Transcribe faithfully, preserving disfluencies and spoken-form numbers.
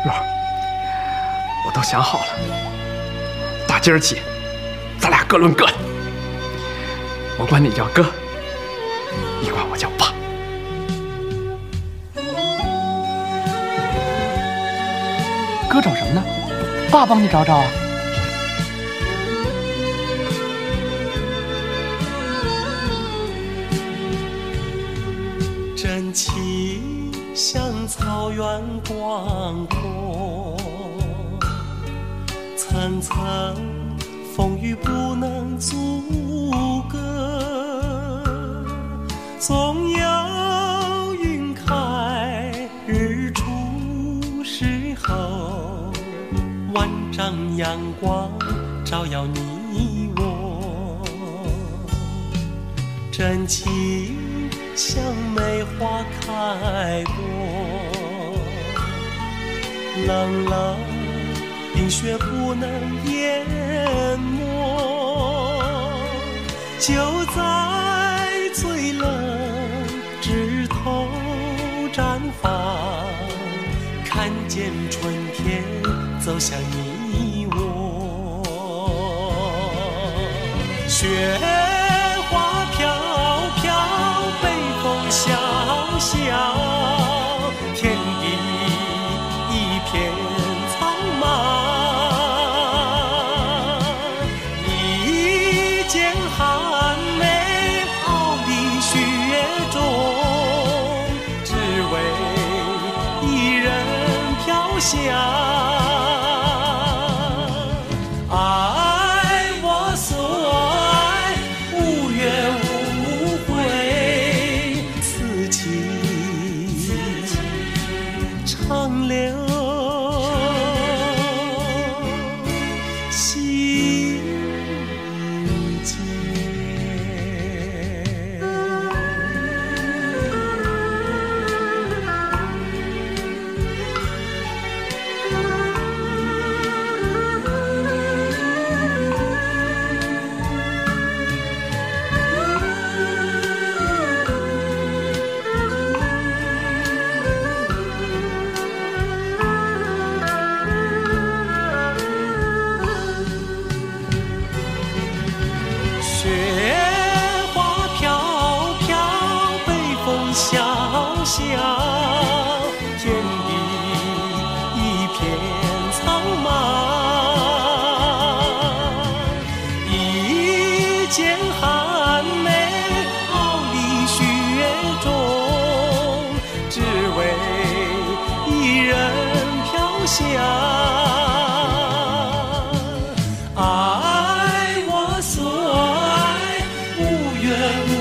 乐儿，我都想好了，打今儿起，咱俩各论各的。我管你叫哥，你管我叫爸。哥找什么呢？爸帮你找找啊。 真情像草原广阔，层层风雨不能阻隔，总有云开日出时候，万丈阳光照耀你我，真情像梅花开过，冷冷冰雪不能淹没，就在最冷枝头绽放，看见春天走向你我。雪花飘飘，北风萧萧，天地一片苍茫。一剪寒梅傲立雪中，只为一人飘香。爱我所爱，无怨无悔，此情长留心间。雪花飘飘，北风萧萧，天地一片苍茫。一剪寒梅傲立雪中，只为一人飘香。爱我所爱，无怨